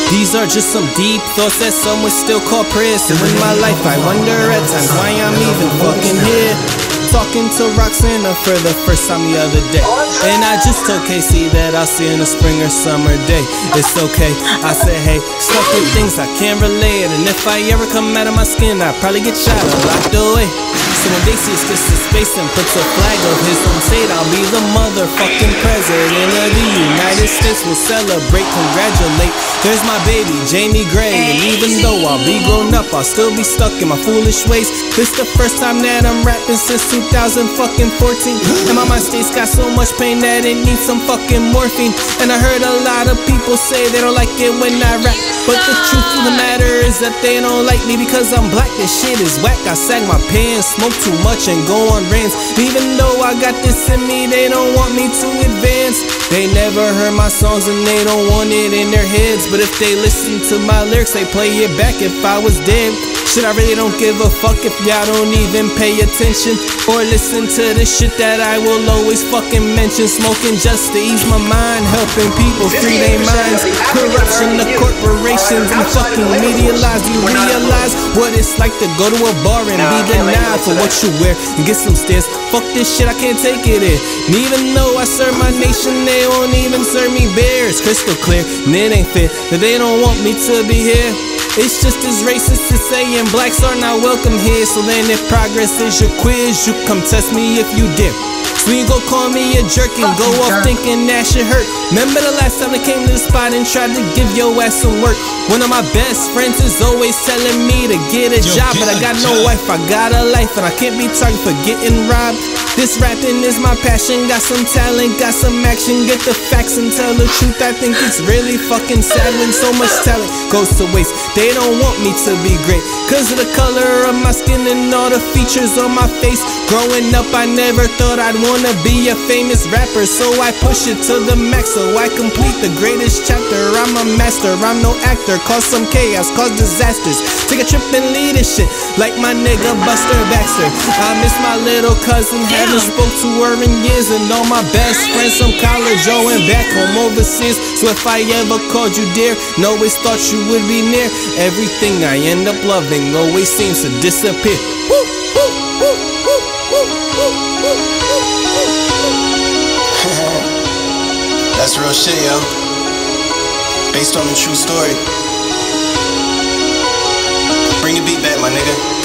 These are just some deep thoughts that some would still call prayers. So in my life I wonder at times why I'm even fucking here. Talking to Roxanna for the first time the other day, and I just told Casey that I'll see in the spring or summer day. It's okay, I said hey, stuck with things I can't relate, and if I ever come out of my skin I'll probably get shot or locked away. So when Dacey's gets to space and puts a flag of his own state, I'll be the motherfucking president of the United States. We'll celebrate, congratulate. There's my baby, Jamie Gray, and even though I'll be grown up, I'll still be stuck in my foolish ways. This the first time that I'm rapping since 2014, and my mind state's got so much pain that it needs some fucking morphine. And I heard a lot of people say they don't like it when I rap, but the truth of the matter is that they don't like me because I'm black. This shit is whack. I sag my pants, smoke too much and go on rants. Even though I got this in me, they don't want me to advance. They never heard my songs and they don't want it in their heads, but if they listen to my lyrics, they play it back if I was dead. Shit, I really don't give a fuck if y'all don't even pay attention or listen to the shit that I will always fucking mention. Smoking just to ease my mind, helping people free their minds. Corruption, the corporations and fucking media lies. You realize what it's like to go to a bar and be denied for what you wear and get some stares. Fuck this shit, I can't take it in. And even though I serve my nation, they won't even serve me beer. It's crystal clear, and it ain't fair that they don't want me to be here. It's just as racist as saying blacks are not welcome here. So then if progress is your quiz, you come test me if you dare. So you go call me a jerk and go off thinking that shit hurt. Remember the last time I came to the spot and tried to give your ass some work? One of my best friends is always telling me to get a job, but I got no wife, I got a life, and I can't be targeted for getting robbed. This rapping is my passion, got some talent, got some action. Get the facts and tell the truth. I think it's really fucking sad when so much talent goes to waste. They don't want me to be great cause of the color of my skin and all the features on my face. Growing up I never thought I'd wanna be a famous rapper, so I push it to the max, so I complete the greatest chapter. I'm a master, I'm no actor. Cause some chaos, cause disasters. Take a trip and lead this shit like my nigga Buster Baxter. I miss my little cousin, haven't spoke to her in years, and all my best friends from college, oh, and back home overseas. So if I ever called you dear, always thought you would be near. Everything I end up loving always seems to disappear. Woo, woo, woo, woo, woo, woo, woo, woo. That's real shit, yo. Based on a true story. Bring the beat back, my nigga.